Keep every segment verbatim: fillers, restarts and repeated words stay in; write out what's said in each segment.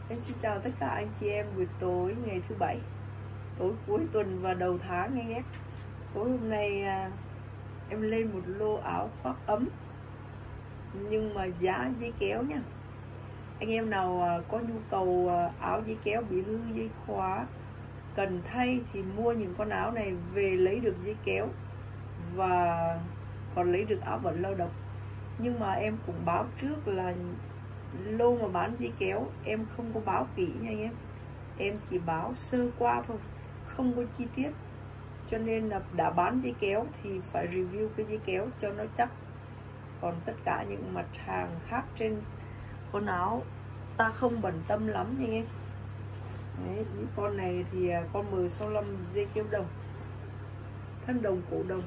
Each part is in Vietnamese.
Em xin chào tất cả anh chị em buổi tối ngày thứ bảy, tối cuối tuần và đầu tháng anh nhé. Tối hôm nay à, em lên một lô áo khoác ấm nhưng mà giá dây kéo nha. Anh em nào à, có nhu cầu à, áo dây kéo bị hư dây khóa cần thay thì mua những con áo này về lấy được dây kéo và còn lấy được áo vẫn lao động. Nhưng mà em cũng báo trước là lô mà bán dây kéo em không có báo kỹ nha anh em, em chỉ báo sơ qua thôi, không có chi tiết. Cho nên là đã bán dây kéo thì phải review cái dây kéo cho nó chắc. Còn tất cả những mặt hàng khác trên con áo ta không bận tâm lắm nha anh em. Đấy, những con này thì con M sáu lăm dây kéo đồng, thân đồng cổ đồng.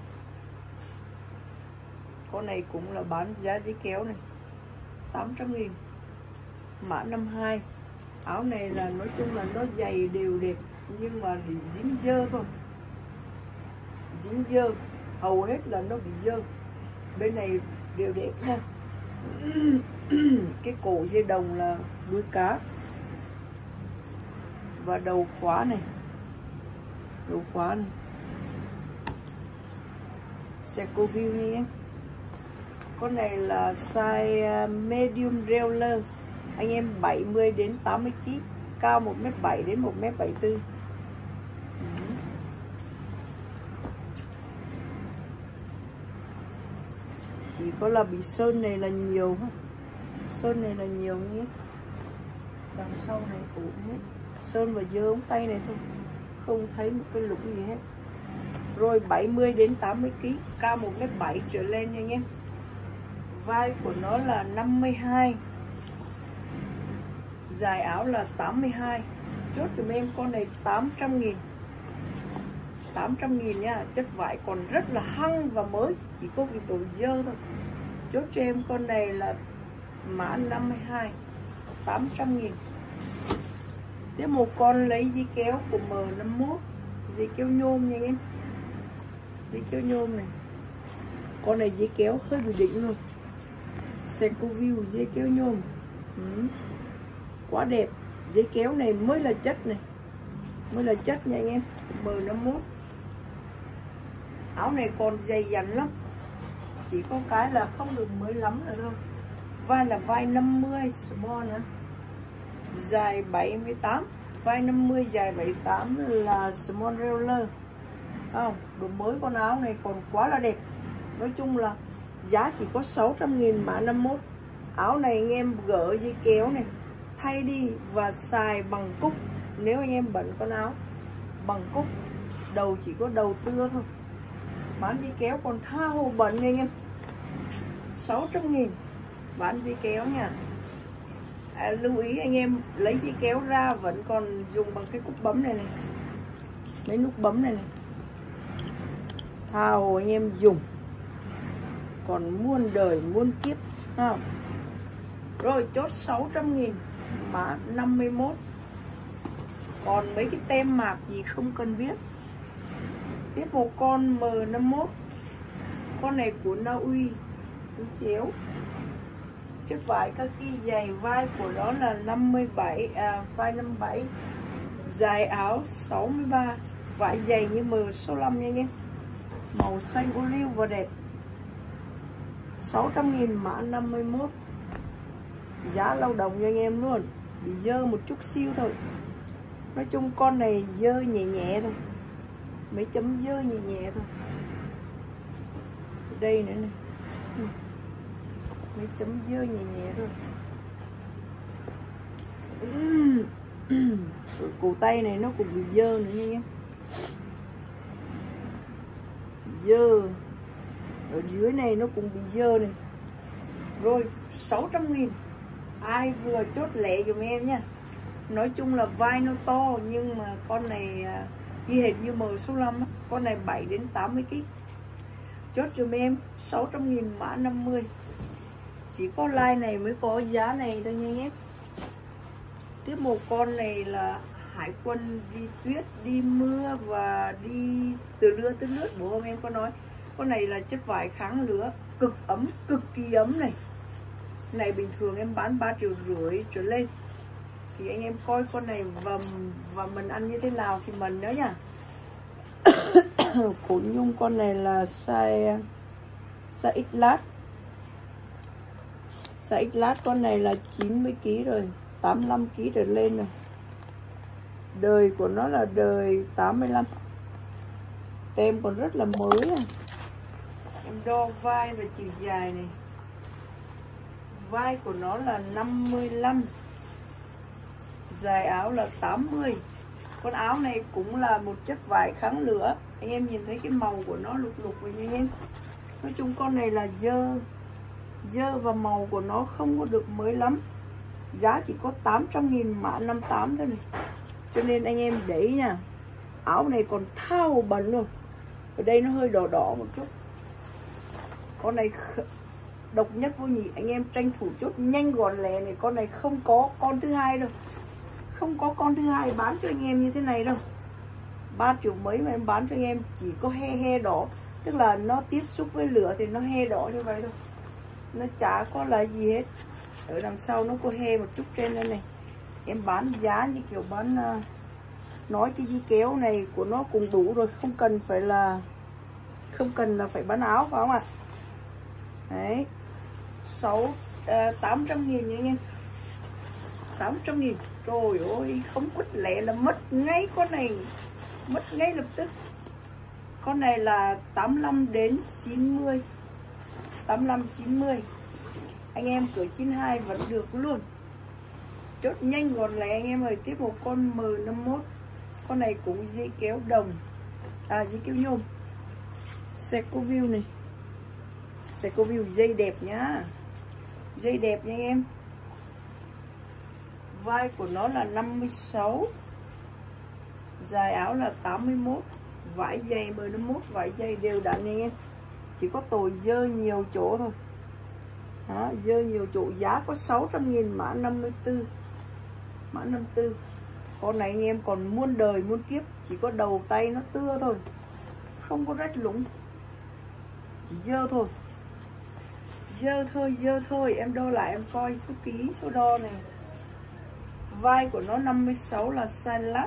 Con này cũng là bán giá dây kéo này tám trăm nghìn, mã năm hai. Áo này là nói chung là nó dày đều đẹp nhưng mà bị dính dơ thôi, dính dơ hầu hết là nó bị dơ. Bên này đều đẹp nha. Cái cổ dây đồng là đuôi cá và đầu khóa này, đầu khóa này Secoville nha em. Con này là size medium regular, anh em bảy mươi đến tám mươi ki lô gam, cao một mét bảy đến một mét bảy mươi tư. Chỉ có là bị sơn này là nhiều, sơn này là nhiều nhé. Đằng sau này ủ hết, sơn và dơ ống tay này thôi, không thấy một cái lũng gì hết. Rồi bảy mươi đến tám mươi ki lô gam, cao một mét bảy trở lên nha anh em. Vai của nó là năm mươi hai, dài áo là tám mươi hai. Chốt cho em con này tám trăm nghìn, tám trăm nghìn nha. Chất vải còn rất là hăng và mới, chỉ có vì tội dơ thôi. Chốt cho em con này là mã năm mươi hai, tám trăm nghìn. Tiếp một con lấy dây kéo của M năm mốt, dây kéo nhôm nha em, dây kéo nhôm này. Con này dây kéo hơi bị đỉnh luôn, Secoville dây kéo nhôm. Ừ. Quá đẹp. Dây kéo này mới là chất này, mới là chất nha anh em. M năm mốt. Áo này còn dày dặn lắm, chỉ có cái là không được mới lắm nữa thôi. Vai là vai năm mươi small nữa, dài bảy mươi tám. Vai năm mươi dài bảy mươi tám là small regular. Không, đồ mới con áo này còn quá là đẹp. Nói chung là giá chỉ có sáu trăm nghìn, mã năm mốt. Áo này anh em gỡ dây kéo này, thay đi và xài bằng cúc. Nếu anh em bận con áo bằng cúc, đầu chỉ có đầu tưa thôi, bán dây kéo còn tha hồ bận nha anh em. Sáu trăm nghìn bán dây kéo nha. À, lưu ý anh em lấy dây kéo ra vẫn còn dùng bằng cái cúc bấm này này, lấy nút bấm này này, tha hồ anh em dùng còn muôn đời muôn kiếp không? Rồi chốt sáu trăm nghìn, mã năm mươi mốt. Còn mấy cái tem mạc gì không cần biết. Tiếp một con M năm mốt. Con này của Na Uy, túi chéo, chất vải kaki dày. Vai của nó là năm mươi bảy, à, vai năm mươi bảy, dài áo sáu mươi ba. Vải dày như M sáu lăm nha nhé, màu xanh ô liu và đẹp. Sáu trăm nghìn, mã năm mươi mốt. Giá lao động cho anh em luôn, bị dơ một chút xíu thôi. Nói chung con này dơ nhẹ nhẹ thôi, mấy chấm dơ nhẹ nhẹ thôi. Đây nữa này, mấy chấm dơ nhẹ nhẹ thôi. Cổ tay này nó cũng bị dơ nữa nha em, dơ. Ở dưới này nó cũng bị dơ này. Rồi sáu trăm nghìn, ai vừa chốt lẹ dùm em nha. Nói chung là vai nó to nhưng mà con này ghi hệt như M sáu lăm á. Con này bảy đến tám mươi ki lô gam. Chốt dùm em sáu trăm nghìn, mã năm mươi. Chỉ có like này mới có giá này thôi nha nhé. Tiếp một con này là hải quân đi tuyết, đi mưa và đi từ lưa tới nước. Bố hôm em có nói con này là chất vải kháng lửa, cực ấm, cực kỳ ấm này. Này bình thường em bán ba triệu rưỡi trở lên. thì anh em coi con này và và mình ăn như thế nào thì mình nữa nha. Khổn nhung con này là size size X lát. Size X lát con này là chín mươi ki lô gam rồi, tám mươi lăm ki lô gam trở lên rồi. Đời của nó là đời tám mươi lăm. Tem còn rất là mới à. Em đo vai và chiều dài này. Vai của nó là năm mươi lăm. Dài áo là tám mươi. Con áo này cũng là một chất vải kháng lửa. Anh em nhìn thấy cái màu của nó lục lục vậy anh em. Nói chung con này là dơ. Dơ và màu của nó không có được mới lắm. Giá chỉ có tám trăm nghìn, mã năm mươi tám thôi này. Cho nên anh em để ý nha. Áo này còn thao bẩn luôn. Ở đây nó hơi đỏ đỏ một chút. Con này độc nhất vô nhị. Anh em tranh thủ chốt nhanh gọn lẹ này. Con này không có con thứ hai đâu. Không có con thứ hai bán cho anh em như thế này đâu. Ba triệu mấy mà em bán cho anh em chỉ có he he đỏ. Tức là nó tiếp xúc với lửa thì nó he đỏ như vậy thôi. Nó chả có là gì hết. Ở đằng sau nó có he một chút trên đây này. Em bán giá như kiểu bán uh, nói cái dây kéo này của nó cũng đủ rồi, không cần phải là không cần là phải bán áo phải không ạ? Đấy. sáu tám trăm nghìn nha anh em. tám trăm nghìn. Trời ơi, không quất lẹ là mất ngay con này. Mất ngay lập tức. Con này là tám mươi lăm đến chín mươi. tám mươi lăm chín mươi. Anh em cỡ chín mươi hai vẫn được luôn. Chốt nhanh gọn lẹ anh em ơi. Tiếp một con M năm mươi mốt. Con này cũng dây kéo đồng. À dây kéo nhôm. Secoview này. Secoview dây đẹp nhá. Dây đẹp nha anh em. Vai của nó là năm mươi sáu. Dài áo là tám mươi mốt. Vải dày M năm mươi mốt. Vải dày đều đặn nha anh em. Chỉ có tồi dơ nhiều chỗ thôi. Đó, dơ nhiều chỗ. Giá có sáu trăm nghìn, mã năm mươi tư. Mã năm mươi tư. Con này anh em còn muôn đời muôn kiếp. Chỉ có đầu tay nó tưa thôi. Không có rách lũng. Chỉ dơ thôi. Dơ thôi, dơ thôi. Em đo lại em coi số ký, số đo này. Vai của nó năm mươi sáu là size lát.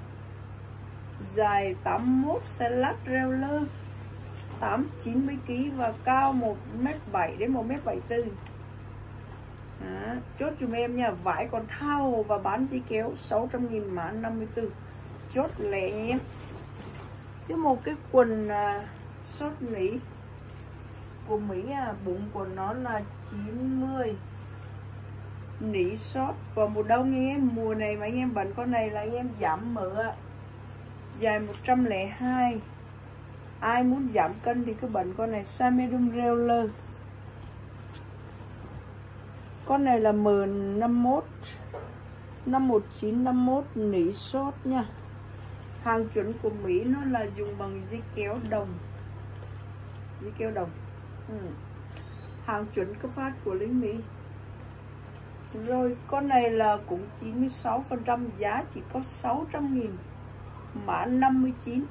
Dài tám mươi mốt size lát reo lơ. tám chín mươi ki lô gam và cao một mét bảy đến một mét bảy mươi tư. Đó, chốt dùm em nha. Vải còn thao và bán dây kéo sáu trăm nghìn, mã năm mươi tư. Chốt lẹ em. Cái một cái quần uh, short nỉ của Mỹ à, bụng của nó là chín mươi. Nỉ short vào mùa đông anh em. Mùa này mà anh em bận con này là anh em giảm mỡ ạ. Dài một trăm lẻ hai. Ai muốn giảm cân thì cứ bận con này, size medium reo lơ. Con này là M năm mươi mốt. năm một chín năm mốt nỉ short nha. Hàng chuẩn của Mỹ nó là dùng bằng dây kéo đồng. Dây kéo đồng. Ừ. Hàng chuẩn cấp phát của lính Mỹ. Rồi con này là cũng chín mươi sáu phần trăm. Giá chỉ có sáu trăm nghìn, mã năm mươi chín.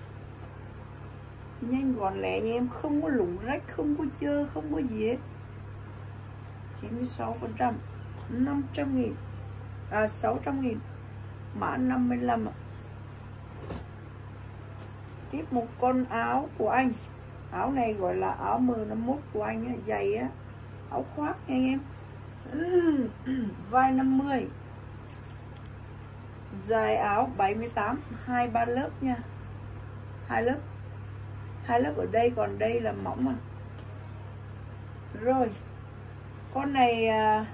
Nhanh gọn lẹ nha em. Không có lủng rách, không có dơ, không có gì hết. Chín mươi sáu phần trăm. năm trăm nghìn. À sáu trăm nghìn, mã năm mươi lăm ạ. Tiếp một con áo của anh. Áo này gọi là áo M năm mươi mốt của anh á, dày á. Áo khoác nha anh em. Vai năm mươi. Dài áo bảy mươi tám. Hai ba lớp nha. Hai lớp. Hai lớp ở đây, còn đây là mỏng mà. Rồi. Con này à,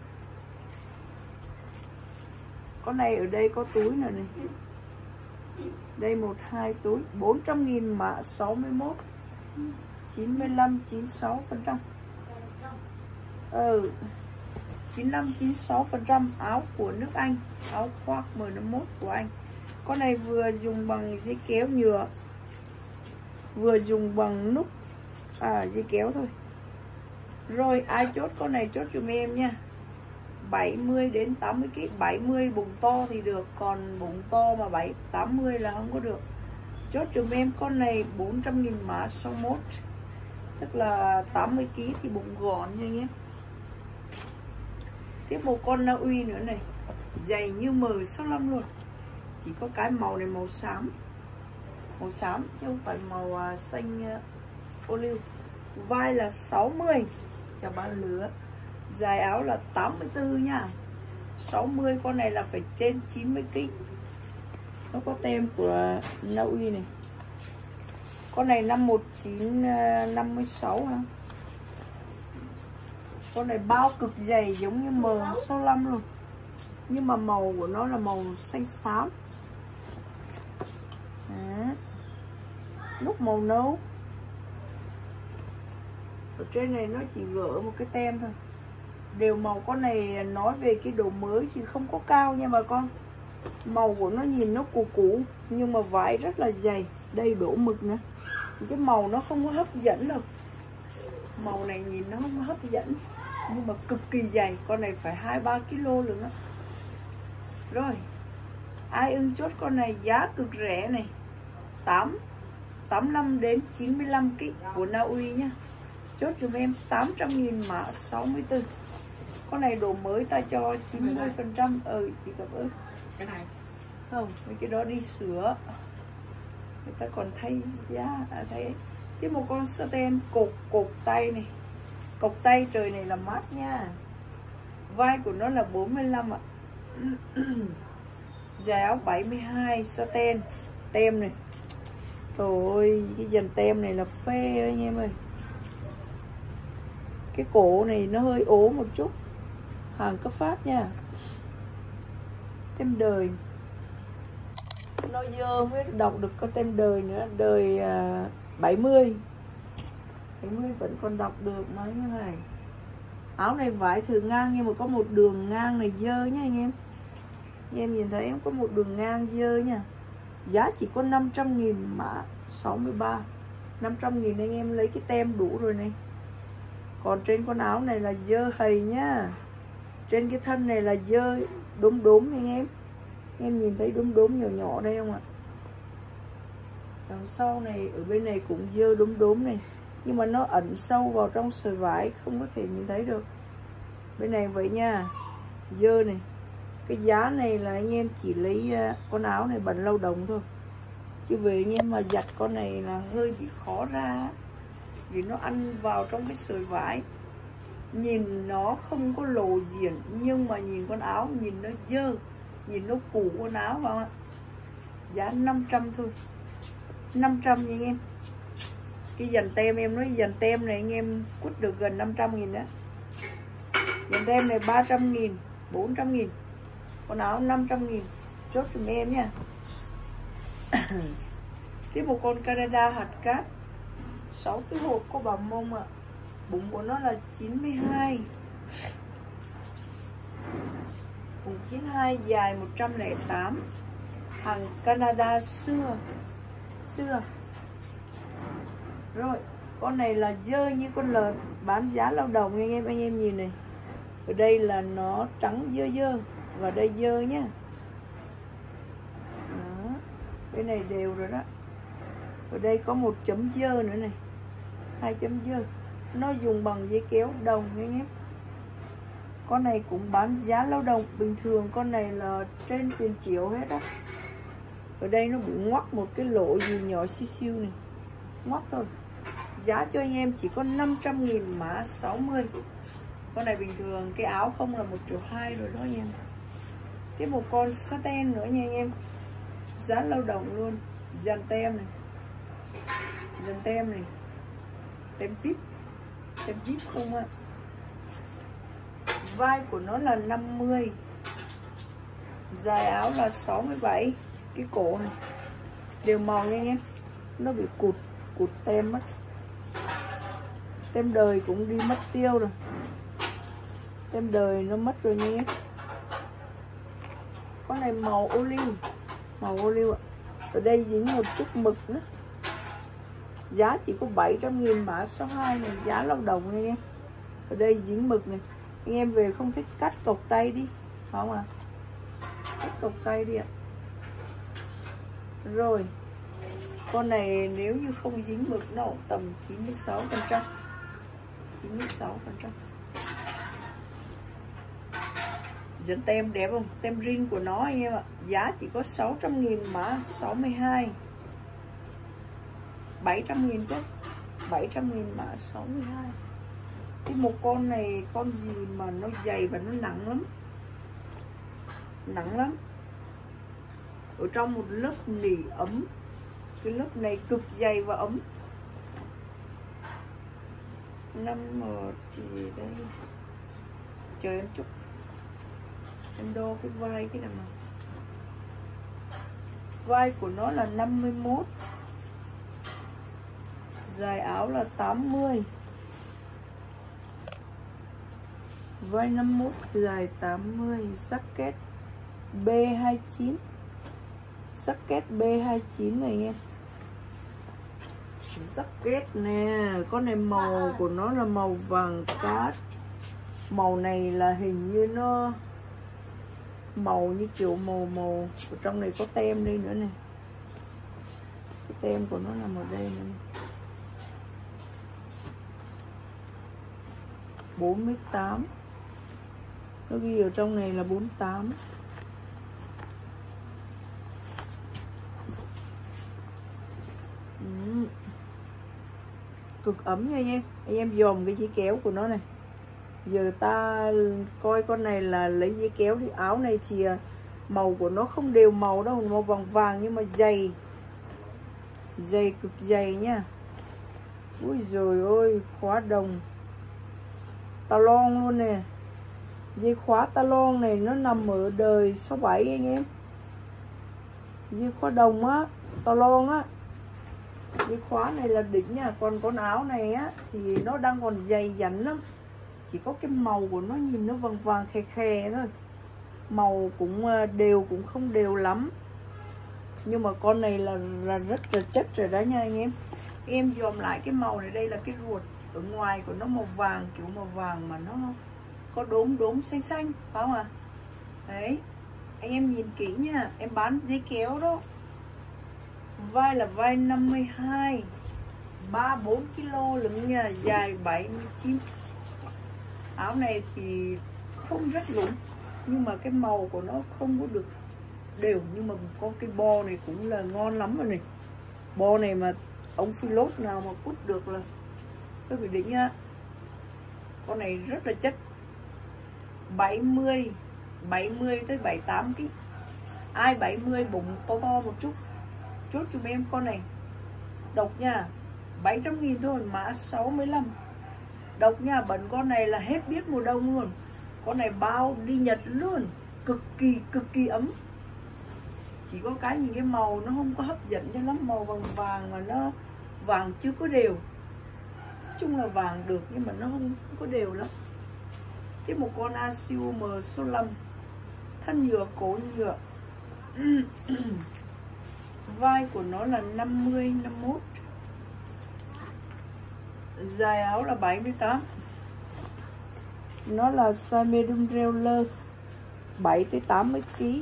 con này ở đây có túi nữa này. Đây một hai túi, bốn trăm nghìn, mã sáu mươi mốt. chín mươi lăm chín mươi sáu phần trăm. Ừ. chín mươi lăm chín mươi sáu phần trăm. Áo của nước Anh, áo khoác M năm mươi mốt của anh. Con này vừa dùng bằng dây kéo nhựa, vừa dùng bằng nút à dây kéo thôi. Rồi ai chốt con này chốt giùm em nha. bảy mươi đến tám mươi ki lô gam. Bảy mươi bụng to thì được, còn bụng to mà bảy tám mươi là không có được. Chốt giùm em con này bốn trăm nghìn, mã sáu mươi mốt. Tức là tám mươi ki lô gam thì bụng gọn nha nhé. Tiếp một con Na Uy nữa này. dày như M sáu lăm luôn. Chỉ có cái màu này màu xám, màu xám chứ không phải màu uh, xanh uh, ô liu. Vai là sáu mươi, chào bạn lứa. Dài áo là tám mươi tư nha. Sáu mươi, con này là phải trên chín mươi ki lô gam. Nó có tem của Na Uy này. Con này năm một chín năm mươi sáu ha. Con này bao cực dày giống như M sáu lăm luôn. Nhưng mà màu của nó là màu xanh xám. Đó. Nút màu nâu. Ở trên này nó chỉ gỡ một cái tem thôi. Đều màu. Con này nói về cái độ mới thì không có cao nha bà con. Màu của nó nhìn nó cũ cũ, nhưng mà vải rất là dày. Đây đổ mực nữa. Cái màu nó không có hấp dẫn đâu. Màu này nhìn nó không có hấp dẫn, nhưng mà cực kỳ dày. Con này phải hai ba ki lô luôn á. Rồi, ai ưng chốt con này giá cực rẻ này, tám mươi lăm đến chín mươi lăm ki lô gam của Na Uy nhá. Chốt cho em tám trăm nghìn mã sáu mươi tư. Con này đồ mới ta cho chín mươi phần trăm. Ừ, chị cảm ơn. Cái này không, mấy cái đó đi sửa. Người ta còn thay giá, à, thay cái một con satin cột cột tay này, cột tay trời này là mát nha. Vai của nó là bốn mươi lăm ạ. Dài áo bảy mươi hai, satin tem này. Trời ơi, cái dàn tem này là phê anh em ơi. Cái cổ này nó hơi ố một chút, hàng cấp phát nha. Tem đời. Nó dơ mới đọc được có tem đời nữa. Đời uh, bảy mươi bảy mươi vẫn còn đọc được mấy cái này. Áo này vải thử ngang nhưng mà có một đường ngang này dơ nha anh em. Anh em nhìn thấy em có một đường ngang dơ nha. Giá chỉ có năm trăm nghìn mã sáu mươi ba. Năm trăm nghìn anh em lấy cái tem đủ rồi này. Còn trên con áo này là dơ hầy nhá. Trên cái thân này là dơ đốm đốm anh em. Em nhìn thấy đốm đốm nhỏ nhỏ đây không ạ? Đằng sau này ở bên này cũng dơ đốm đốm này, nhưng mà nó ẩn sâu vào trong sợi vải, không có thể nhìn thấy được. Bên này vậy nha, dơ này. Cái giá này là anh em chỉ lấy con áo này bận lao động thôi, chứ về anh em mà giặt con này là hơi bị khó ra, vì nó ăn vào trong cái sợi vải. Nhìn nó không có lộ diện, nhưng mà nhìn con áo nhìn nó dơ, nhìn nó cũ con áo vào ạ. Giá năm trăm thôi, năm trăm nha anh em. Cái dàn tem em nói dàn tem này anh em quất được gần năm trăm nghìn đó. Dàn tem này ba trăm nghìn, bốn trăm nghìn. Con áo năm trăm nghìn. Chốt giùm em nha. Tiếp một con Canada hạt cát, sáu cái hộp có bà mông ạ. Bụng của nó là chín mươi hai. Bụng chín mươi hai, dài một trăm lẻ tám. Hàng Canada xưa. Xưa. Rồi, con này là dơ như con lợn, bán giá lao động anh em, anh em nhìn này. Ở đây là nó trắng dơ dơ, và đây dơ nhá. Đó. Bên này đều rồi đó. Ở đây có một chấm dơ nữa này, hai chấm dơ. Nó dùng bằng giấy kéo đồng anh em. Con này cũng bán giá lao động bình thường. Con này là trên tiền triệu hết á. Ở đây nó bị ngoắc một cái lỗ gì nhỏ xíu xíu này, ngoắc thôi. Giá cho anh em chỉ có năm trăm nghìn mã sáu mươi. Con này bình thường cái áo không là một triệu hai rồi đó anh em. Tiếp một con satin nữa nha anh em. Giá lao động luôn. Dàn tem này, dàn tem này, tem vip, tem vip không ạ. Vai của nó là năm mươi, dài áo là sáu mươi bảy. Cái cổ này đều màu nha anh em. Nó bị cụt cụt tem mất. Tem đời cũng đi mất tiêu rồi. Tem đời nó mất rồi nha em. Con này màu ô liu, màu ô liu ạ. Ở đây dính một chút mực nữa. Giá chỉ có bảy trăm nghìn mã số hai này, giá lao động nha em. Ở đây dính mực này. Anh em về không thích cắt cộc tay đi, không à? Cắt cộc tay đi ạ. Rồi, con này nếu như không dính mực nó tầm chín mươi sáu phần trăm. chín mươi sáu phần trăm. Dẫn tem đẹp không? Tem riêng của nó anh em ạ. Giá chỉ có sáu trăm nghìn, mã sáu mươi hai. bảy trăm nghìn chứ. bảy trăm nghìn mã sáu mươi hai. Cái một con này con gì mà nó dày và nó nặng lắm. Nặng lắm. Ở trong một lớp nỉ ấm. Cái lớp này cực dày và ấm. Năm một thì đây. Chờ em chút. Em đo cái vai cái nào mà. Vai của nó là năm mươi mốt. Dài áo là tám mươi. Vai năm mươi mốt, dài tám mươi. Jacket B hai mươi chín. Jacket B hai mươi chín này nghe. Jacket nè. Con này màu của nó là màu vàng cát. Màu này là hình như nó màu như kiểu màu màu ở trong này có tem đây nữa này. Cái tem của nó nằm ở đây nữa này. bốn mươi tám. Nó ghi ở trong này là bốn mươi tám. Ừ. Cực ấm nha anh em. Anh em dòm cái dây kéo của nó này. Giờ ta coi con này là lấy dây kéo đi. Áo này thì màu của nó không đều màu đâu, màu vàng vàng nhưng mà dày. Dày cực dày nha. Ui giời ơi, khóa đồng talon luôn nè. Dây khóa talon này nó nằm ở đời sáu bảy anh em. Dây khóa đồng á, talon á. Dây khóa này là đỉnh nha. Còn con áo này á thì nó đang còn dày dặn lắm. Chỉ có cái màu của nó nhìn nó vàng vàng khè khè thôi. Màu cũng đều, cũng không đều lắm. Nhưng mà con này là, là rất là chất rồi đó nha anh em. Em dòm lại cái màu này, đây là cái ruột. Ở ngoài của nó màu vàng, kiểu màu vàng mà nó có đốm đốm xanh xanh, phải không ạ? À? Đấy, anh em nhìn kỹ nha. Em bán dây kéo đó. Vai là vai năm mươi hai. ba mươi bốn ki lô lưng nha. Dài bảy mươi chín. Áo này thì không rất lủng, nhưng mà cái màu của nó không có được đều. Nhưng mà con cái bo này cũng là ngon lắm rồi này. Bo này mà ông pilot nào mà cút được là tôi phải đỉnh nha. Con này rất là chất. bảy mươi bảy mươi tới bảy mươi tám ký. Ai bảy mươi bụng to to một chút chốt cho em con này. Độc nha. bảy trăm nghìn thôi, mã sáu mươi lăm. Độc nha, bẩn con này là hết biết mùa đông luôn. Con này bao đi Nhật luôn. Cực kỳ cực kỳ ấm. Chỉ có cái nhìn cái màu nó không có hấp dẫn cho lắm. Màu vàng vàng mà nó vàng chưa có đều. Nói chung là vàng được nhưng mà nó không, không có đều lắm. Tiếp một con Asium số năm. Thân nhựa, cổ nhựa. Vai của nó là năm mươi, năm mươi mốt. Dài áo là bảy mươi tám. Nó là size medium regular, bảy tới tám mươi ký.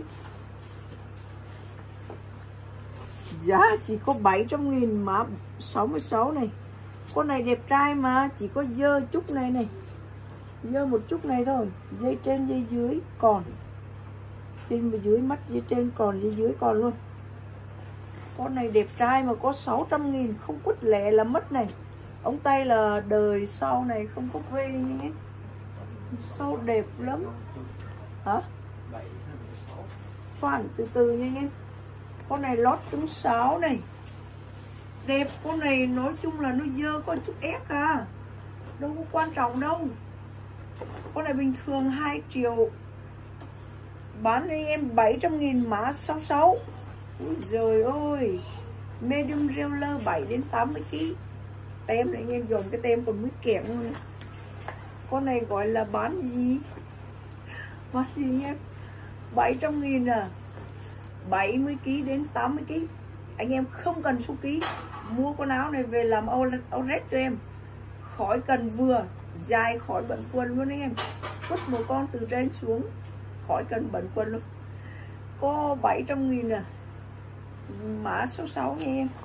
Giá chỉ có bảy trăm nghìn, mã sáu mươi sáu này. Con này đẹp trai mà, chỉ có dơ chút này này. Dơ một chút này thôi. Dây trên dây dưới còn. Trên và dưới mắt dây trên còn, dây dưới còn luôn. Con này đẹp trai mà có sáu trăm nghìn, không quất lẹ là mất này. Ống tay là đời sau này không có vê nhé. Sau đẹp lắm. Hả? Khoan từ từ nha anh em. Con này lót trứng sáo này. Đẹp, con này nói chung là nó dơ có chút ép à. Đâu có quan trọng đâu. Con này bình thường hai triệu. Bán anh em bảy trăm nghìn, mã sáu mươi sáu. Úi giời ơi. Medium regular bảy đến tám mươi ký. Tem này anh em dùng cái tem còn mới kẹm luôn. Con này gọi là bán gì? Bán gì nhé? bảy trăm nghìn à. bảy mươi ký đến tám mươi ký. Anh em không cần số ký. Mua con áo này về làm outlet cho em. Khỏi cần vừa. Dài khỏi bận quần luôn anh em. Quất một con từ trên xuống. Khỏi cần bận quần luôn. Có bảy trăm nghìn à. Mã số sáu nha em.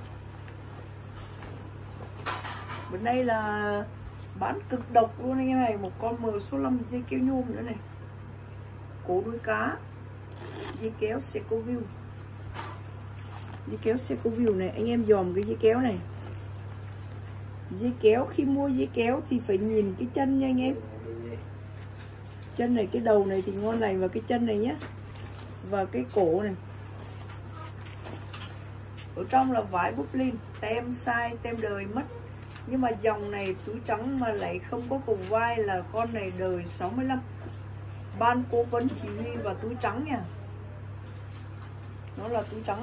Bên đây là bán cực độc luôn anh em này. Một con M số năm dây kéo nhôm nữa này. cổ đuôi cá, dây kéo Secoville. Dây kéo Secoville này, anh em dòm cái dây kéo này. Dây kéo, khi mua dây kéo thì phải nhìn cái chân nha anh em. Chân này, cái đầu này thì ngon lành, và cái chân này nhá, và cái cổ này. Ở trong là vải Brooklyn, tem sai, tem đời mất. Nhưng mà dòng này túi trắng mà lại không có cổ vai là con này đời sáu mươi lăm. Ban cố vấn chỉ huy và túi trắng nha. Nó là túi trắng.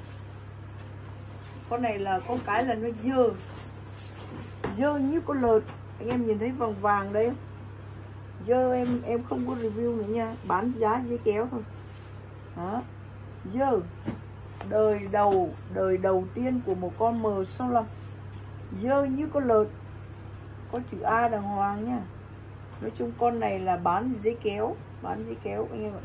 Con này là con cái là nó dơ, dơ như con lợt. Anh em nhìn thấy vàng vàng đây không? Dơ em em không có review nữa nha, bán giá dây kéo thôi. Đó, dơ. Đời đầu, đời đầu tiên của một con M sáu mươi lăm. Dơ như con lợt, có chữ A đàng hoàng nha. Nói chung con này là bán giấy kéo, bán giấy kéo anh em ạ.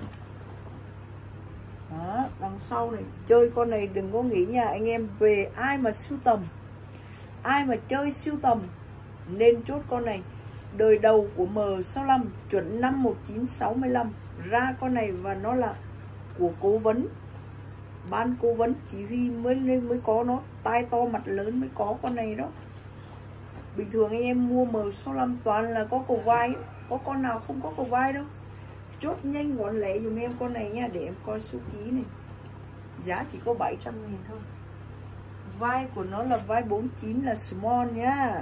Đó, đằng sau này chơi con này đừng có nghĩ nha anh em. Về ai mà sưu tầm, ai mà chơi sưu tầm nên chốt con này. Đời đầu của M sáu mươi lăm, chuẩn năm một nghìn chín trăm sáu mươi lăm ra con này, và nó là của cố vấn, ban cố vấn chỉ huy mới nên mới có nó, tai to mặt lớn mới có con này đó. Bình thường anh em mua M sáu mươi lăm toàn là có cổ vai, có con nào không có cổ vai đâu. Chốt nhanh gọn lẹ dùm em con này nha, để em coi số ký này. Giá chỉ có bảy trăm nghìn thôi. Vai của nó là vai bốn mươi chín, là small nhá.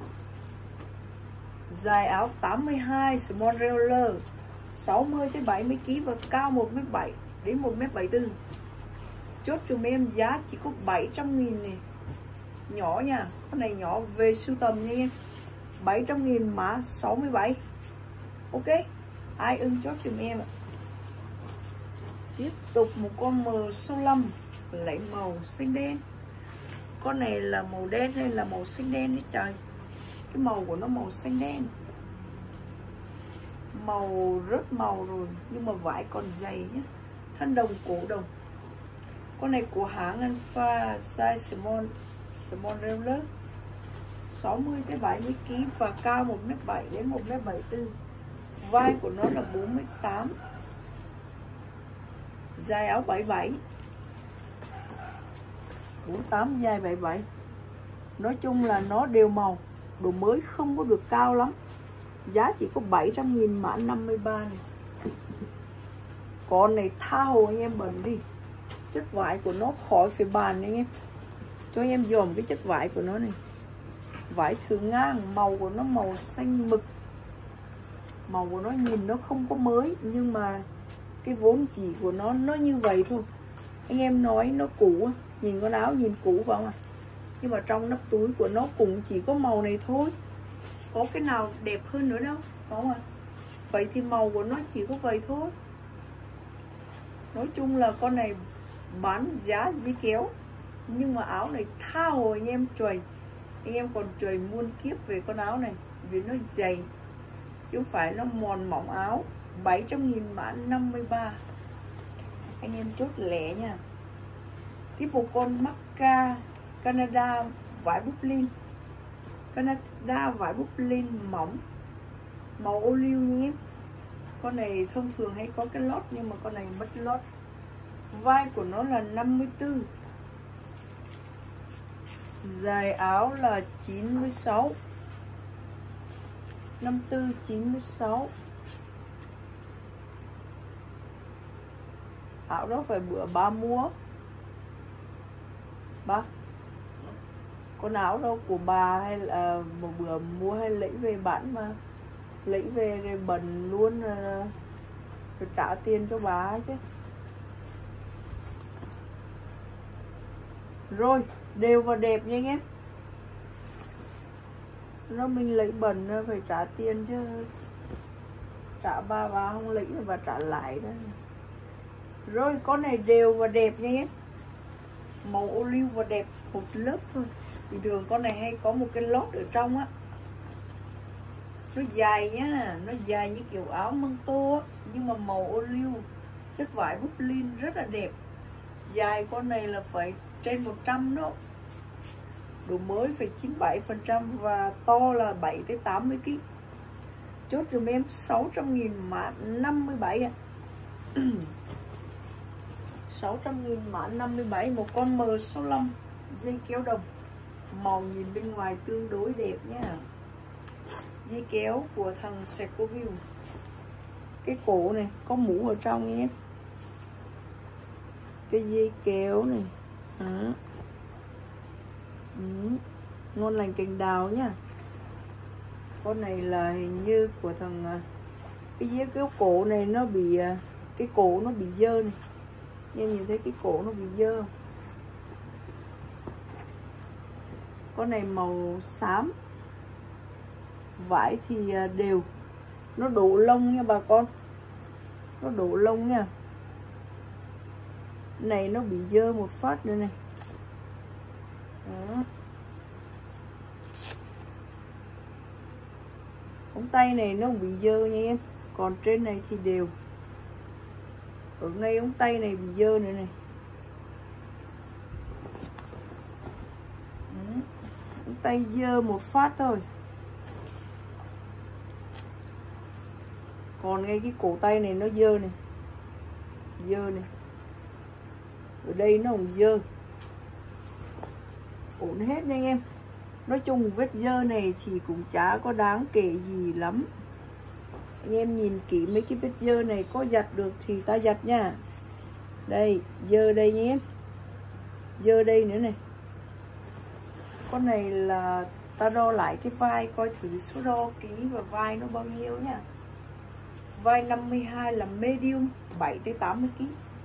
Dài áo tám mươi hai, small regular, sáu mươi tới bảy mươi ki lô gam và cao một mét bảy đến một mét bảy mươi tư. Chốt dùm em giá chỉ có bảy trăm nghìn này. Nhỏ nha, con này nhỏ về sưu tầm nha em. bảy trăm nghìn mã sáu mươi bảy. Ok, ai ưng chốt dùm em ạ. Tiếp tục một con M sáu mươi lăm lấy màu xanh đen. Con này là màu đen hay là màu xanh đen đấy trời. Cái màu của nó màu xanh đen, màu rớt màu rồi, nhưng mà vải còn dày nhé. Thân đồng, cổ đồng. Con này của hãng Alpha, size small, small regular, sáu mươi tới bảy mươi ki lô gam và cao một mét bảy đến một mét bảy mươi tư. Vai của nó là bốn mươi tám, dài áo bảy mươi bảy, bốn mươi tám dài bảy mươi bảy. Nói chung là nó đều màu, đồ mới không có được cao lắm. Giá chỉ có bảy trăm nghìn mã năm mươi ba này. Con này tha hồ anh em bẩn đi. Chất vải của nó khỏi phải bàn anh em. Cho anh em dòm cái chất vải của nó này. Vải thường ngang, màu của nó màu xanh mực. Màu của nó nhìn nó không có mới, nhưng mà cái vốn chỉ của nó nó như vậy thôi. Anh em nói nó cũ, nhìn con áo nhìn cũ phải không ạ? Nhưng mà trong nắp túi của nó cũng chỉ có màu này thôi, có cái nào đẹp hơn nữa đâu, phải không ạ? Vậy thì màu của nó chỉ có vậy thôi. Nói chung là con này bán giá dây kéo, nhưng mà áo này tha hồ anh em trầy. Anh em còn trầy muôn kiếp về con áo này, vì nó dày chứ không phải nó mòn mỏng áo. Bảy trăm nghìn mã năm mươi ba. Anh em chốt lẻ nha. Tiếp một con Macca Canada vải Brooklyn. Canada vải Brooklyn mỏng, màu ô liu nha em. Con này thông thường hay có cái lót, nhưng mà con này mất lót. Vai của nó là năm mươi tư, dài áo là chín mươi sáu, năm mươi tư chín mươi sáu. Áo đó phải bữa ba mua. Ba con áo đâu của bà hay là một bữa mua hay lấy về bán mà lấy về rồi bẩn luôn, rồi trả tiền cho bà chứ. Rồi đều và đẹp nha anh em. Nó mình lấy bẩn phải trả tiền chứ, trả ba bà không lấy là bà trả lại đó. Rồi con này đều và đẹp nha em. Màu ô liu và đẹp, một lớp thôi. Bình thường con này hay có một cái lót ở trong á. Nó dài nhá, nó dài như kiểu áo măng tô á, nhưng mà màu ô liu, chất vải Brooklyn rất là đẹp. Dài con này là phải trên một trăm đó. Độ mới phải chín mươi bảy phần trăm và to là bảy tới tám mươi ki lô gam. Chốt dùm em sáu trăm nghìn mã năm mươi bảy ạ. sáu trăm nghìn mã năm mươi bảy, một con M sáu lăm dây kéo đồng, màu nhìn bên ngoài tương đối đẹp nhá. Dây kéo của thằng Secoview, cái cổ này có mũ ở trong nhé, cái dây kéo này à. Ừ. Ngon lành cành đào nhá. Con này là hình như của thằng, cái dây kéo cổ này nó bị, cái cổ nó bị dơ này, em nhìn thấy cái cổ nó bị dơ. Con này màu xám, vải thì đều, nó đổ lông nha bà con, nó đổ lông nha. Này nó bị dơ một phát nữa này. Đó. Ống tay này nó bị dơ nha em, còn trên này thì đều. Ở ngay ống tay này bị dơ nữa này. Đó. Ống tay dơ một phát thôi. Còn ngay cái cổ tay này nó dơ này, dơ này, ở đây nó cũng dơ, ổn hết nha anh em. Nói chung vết dơ này thì cũng chả có đáng kể gì lắm. Anh em nhìn kỹ mấy cái vết dơ này, có giặt được thì ta giặt nha. Đây, dơ đây nha em, dơ đây nữa này. Con này là ta đo lại cái vai, coi thử số đo ký và vai nó bao nhiêu nha. Vai năm mươi hai là medium, bảy tới tám mươi ki lô gam.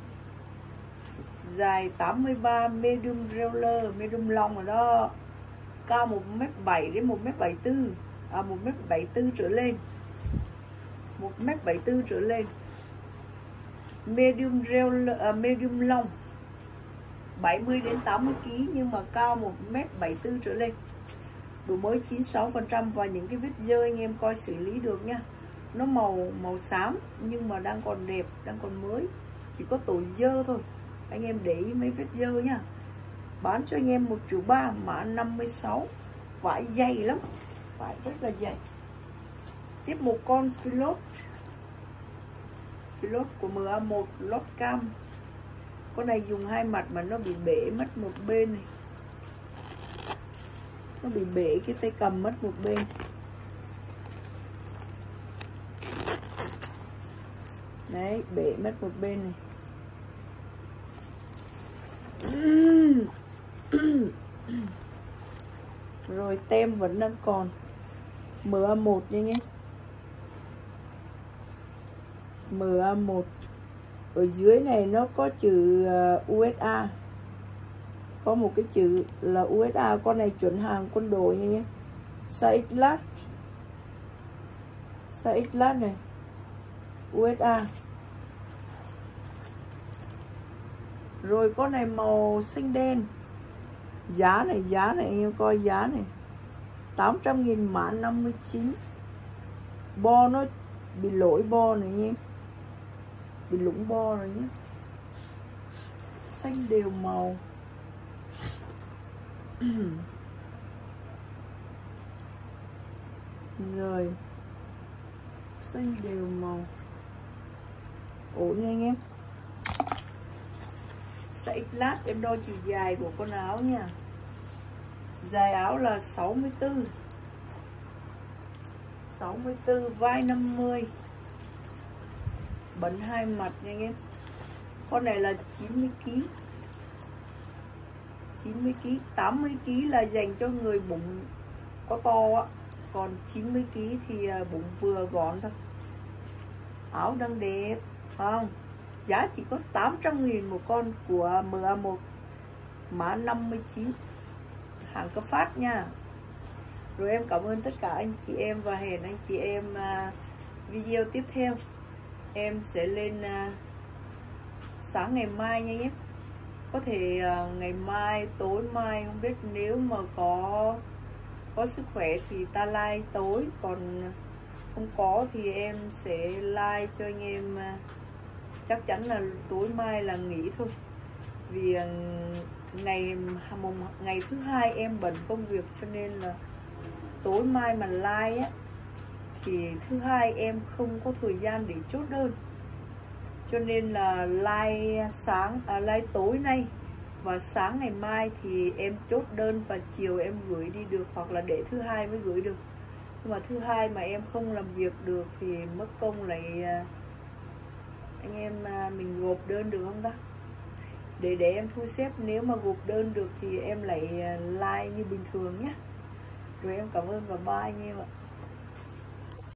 Dài tám mươi ba, medium roller, medium long rồi đó. Cao một mét bảy đến một mét bảy mươi tư, à một mét bảy mươi tư trở lên. một mét bảy mươi tư trở lên. Medium roller, à, medium long bảy mươi đến tám mươi ki lô gam nhưng mà cao một mét bảy mươi tư trở lên. Độ mới chín mươi sáu phần trăm và những cái vết dơ anh em coi xử lý được nha. Nó màu màu xám nhưng mà đang còn đẹp, đang còn mới, chỉ có tội dơ thôi. Anh em để ý mấy vết dơ nha. Bán cho anh em một triệu ba, mã năm mươi sáu, vải dày lắm, vải rất là dày. Tiếp một con Philot, Philot của M A một lót cam. Con này dùng hai mặt mà nó bị bể mất một bên này, nó bị bể cái tay cầm mất một bên. Đấy, bể mất một bên này. Rồi tem vẫn đang còn, M A một nha nhé, M A một. Ở dưới này nó có chữ u ét a, có một cái chữ là u ét a. Con này chuẩn hàng quân đội nha nhé, size X large, size X large này, u ét a. Rồi con này màu xanh đen. Giá này, giá này anh em coi giá này, tám trăm nghìn mã năm mươi chín. Bo nó bị lỗi bo này nha em, bị lũng bo rồi nhé. Xanh đều màu. Rồi xanh đều màu, ổn nha anh em. Size lát em đo chiều dài của con áo nha. Dài áo là sáu mươi tư, sáu mươi tư, vai năm mươi, bẩn hai mặt nha anh em. Con này là chín mươi ki lô gam, chín mươi ki lô gam. Tám mươi ki lô gam là dành cho người bụng có to á, còn chín mươi ki lô gam thì bụng vừa gọn thôi. Áo đang đẹp không? Giá chỉ có tám trăm nghìn một con của M A một, mã năm mươi chín, hàng cấp phát nha. Rồi em cảm ơn tất cả anh chị em và hẹn anh chị em uh, video tiếp theo. Em sẽ lên uh, sáng ngày mai nha nhé. Có thể uh, ngày mai, tối mai không biết, nếu mà có có sức khỏe thì ta like tối, còn không có thì em sẽ like cho anh em. Uh, chắc chắn là tối mai là nghỉ thôi, vì ngày ngày thứ hai em bận công việc, cho nên là tối mai mà like á thì thứ hai em không có thời gian để chốt đơn. Cho nên là like sáng à, like tối nay và sáng ngày mai thì em chốt đơn và chiều em gửi đi được, hoặc là để thứ hai mới gửi được. Nhưng mà thứ hai mà em không làm việc được thì mất công lại anh em mình gộp đơn được không ta? Để để em thu xếp, nếu mà gộp đơn được thì em lại like như bình thường nhé. Rồi em cảm ơn và bye anh em ạ.